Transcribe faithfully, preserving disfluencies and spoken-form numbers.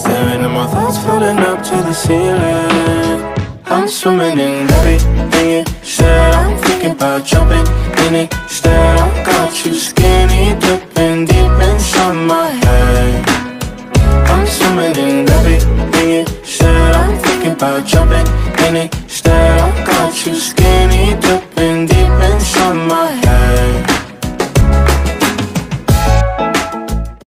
staring at my thoughts floating up to the ceiling. I'm swimming in everything you said. I'm thinking about jumping in it instead. I got you skinny dipping